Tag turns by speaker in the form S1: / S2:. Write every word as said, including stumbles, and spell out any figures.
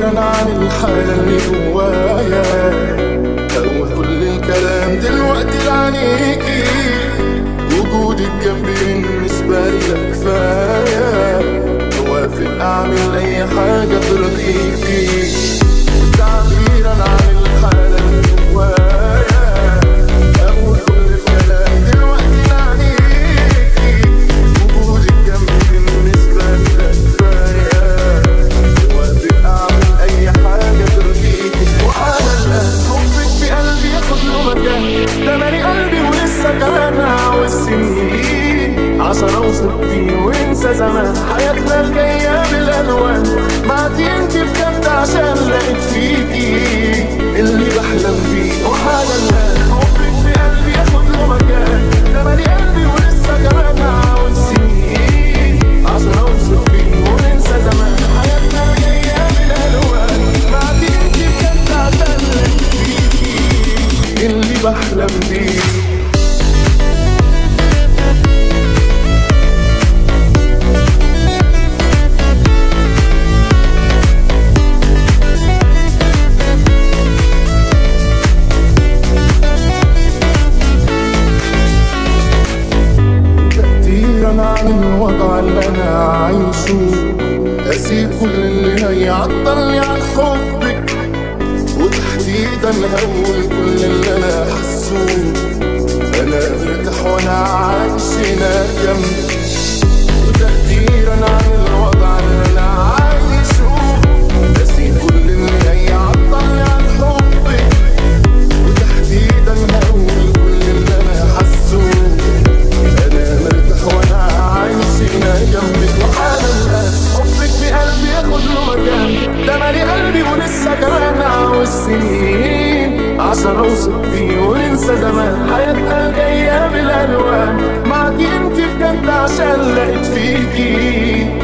S1: تعبيرا عن الحالة اللي جوايا، أقول كل الكلام دلوقتي لعنيكي، وجودك جنبي بالنسبة لي كفاية، موافق أعمل أي حاجة ترضيكي. تعبيرا عن الحالة اللي جوايا، أقول كل الكلام دلوقتي لعنيكي، وجودك جنبي بالنسبة لي كفاية، موافق أعمل أي حاجة ترضيكي. وحان الآن حبك في قلبي ياخد له مكان، ده مالي قلبي ولسه كمان عاوز سنين عشان اوصف فيه وانسى زمان. حياتنا الجاية بالالوان، بعدي انت بجد عشان لقيت فيكي اللي بحلم بيه. وحان الآن حبك في قلبي ياخد له مكان، ده مالي قلبي ولسه كمان عاوز سنين عشان اوصف فيه وانسى زمان. حياتنا الجاية بالالوان، بعدي انت بجد عشان لقيت فيكي اللي بحلم بيه. عن الوضع اللي انا عايشه، اسيب كل اللي هيعطلني عن حبك، وتحديدا هقول كل اللي انا حاسه. انا مرتاح وانا عايش هنا جنبك، وتقديرا عن الوضع اللي انا عايشه، اسيب كل اللي هيعطلني عن حبك، وتحديدا هقول كل اللي انا حاسه. انا مرتاح وانا عايش هنا جنبك. وحان الآن حبك في قلبي ياخد له مكان، ده مالي قلبي ولسه كمان عاوز سنين عشان اوصف فيه وننسى زمان. حياتنا الجاية بالالوان، معاكي انت بجد عشان لقيت فيكي